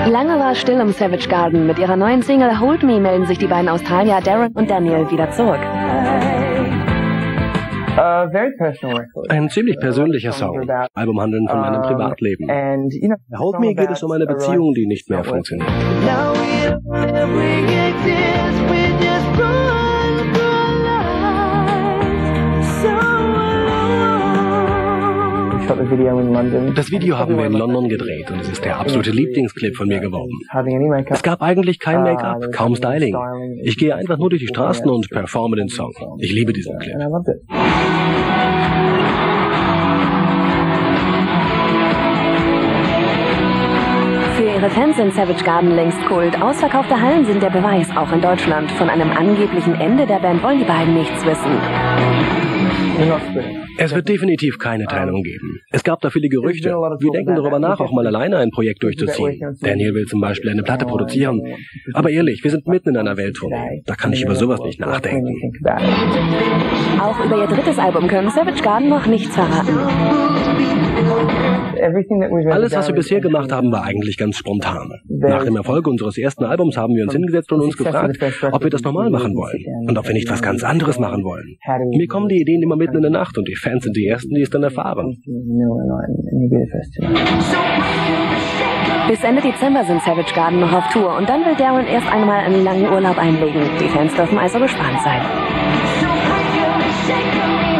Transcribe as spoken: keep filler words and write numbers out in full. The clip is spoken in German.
Lange war es still um Savage Garden. Mit ihrer neuen Single Hold Me melden sich die beiden Australier Darren und Daniel wieder zurück. Ein ziemlich persönlicher Song. Album handeln von meinem Privatleben. Bei Hold Me geht es um eine Beziehung, die nicht mehr funktioniert. Das Video haben wir in London gedreht und es ist der absolute Lieblingsclip von mir geworden. Es gab eigentlich kein Make-up, kaum Styling. Ich gehe einfach nur durch die Straßen und performe den Song. Ich liebe diesen Clip. Für ihre Fans sind Savage Garden längst Kult. Ausverkaufte Hallen sind der Beweis, auch in Deutschland. Von einem angeblichen Ende der Band wollen die beiden nichts wissen. Es wird definitiv keine Trennung geben. Es gab da viele Gerüchte. Wir denken darüber nach, auch mal alleine ein Projekt durchzuziehen. Daniel will zum Beispiel eine Platte produzieren. Aber ehrlich, wir sind mitten in einer Welttournee. Da kann ich über sowas nicht nachdenken. Auch über ihr drittes Album können Savage Garden noch nichts verraten. Alles, was wir bisher gemacht haben, war eigentlich ganz spontan. Nach dem Erfolg unseres ersten Albums haben wir uns hingesetzt und uns gefragt, ob wir das normal machen wollen und ob wir nicht was ganz anderes machen wollen. Mir kommen die Ideen immer mitten in der Nacht und die Fans sind die Ersten, die es dann erfahren. Bis Ende Dezember sind Savage Garden noch auf Tour und dann will Darren erst einmal einen langen Urlaub einlegen. Die Fans dürfen also gespannt sein.